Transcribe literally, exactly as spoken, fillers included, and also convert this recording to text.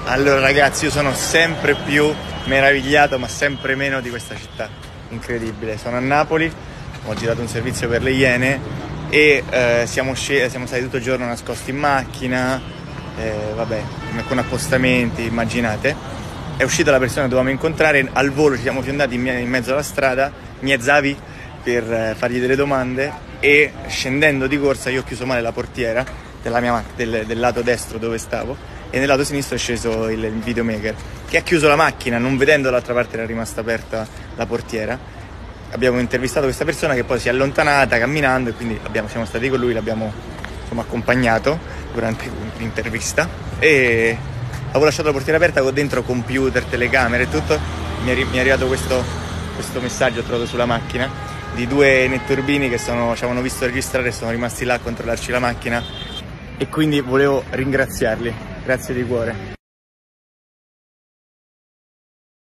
Allora ragazzi, io sono sempre più meravigliato, ma sempre meno, di questa città incredibile. Sono a Napoli, ho girato un servizio per le Iene e eh, siamo, siamo stati tutto il giorno nascosti in macchina, eh, vabbè, con appostamenti, immaginate. È uscita la persona che dovevamo incontrare, al volo ci siamo fiondati in, in mezzo alla strada, Miezavi, per eh, fargli delle domande, e scendendo di corsa io ho chiuso male la portiera della mia, del, del lato destro dove stavo, e nel lato sinistro è sceso il, il videomaker, che ha chiuso la macchina, non vedendo dall'altra parte era rimasta aperta la portiera. Abbiamo intervistato questa persona che poi si è allontanata camminando, e quindi abbiamo, siamo stati con lui, l'abbiamo insomma accompagnato durante l'intervista, e avevo lasciato la portiera aperta con dentro computer, telecamere e tutto. Mi è, mi è arrivato questo, questo messaggio, ho trovato sulla macchina, di due netturbini che sono, ci avevano visto registrare e sono rimasti là a controllarci la macchina, e quindi volevo ringraziarli, grazie di cuore.